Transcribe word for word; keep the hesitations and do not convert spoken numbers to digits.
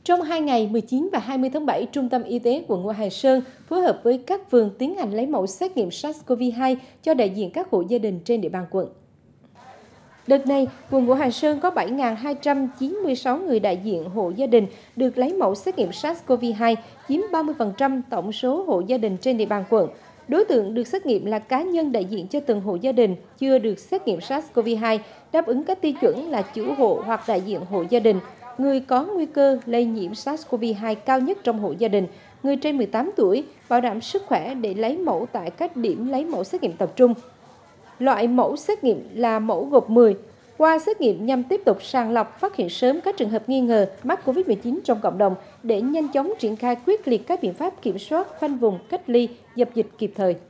Trong hai ngày mười chín và hai mươi tháng bảy, Trung tâm Y tế quận Ngũ Hành Sơn phối hợp với các phường tiến hành lấy mẫu xét nghiệm SARS-xê o vê hai cho đại diện các hộ gia đình trên địa bàn quận. Đợt này, quận Ngũ Hành Sơn có bảy nghìn hai trăm chín mươi sáu người đại diện hộ gia đình được lấy mẫu xét nghiệm SARS-xê o vê hai, chiếm ba mươi phần trăm tổng số hộ gia đình trên địa bàn quận. Đối tượng được xét nghiệm là cá nhân đại diện cho từng hộ gia đình chưa được xét nghiệm SARS-xê o vê hai, đáp ứng các tiêu chuẩn là chủ hộ hoặc đại diện hộ gia đình, người có nguy cơ lây nhiễm SARS-xê o vê hai cao nhất trong hộ gia đình, người trên mười tám tuổi, bảo đảm sức khỏe để lấy mẫu tại các điểm lấy mẫu xét nghiệm tập trung. Loại mẫu xét nghiệm là mẫu gộp mười. Qua xét nghiệm nhằm tiếp tục sàng lọc, phát hiện sớm các trường hợp nghi ngờ mắc Covid mười chín trong cộng đồng để nhanh chóng triển khai quyết liệt các biện pháp kiểm soát, khoanh vùng, cách ly, dập dịch kịp thời.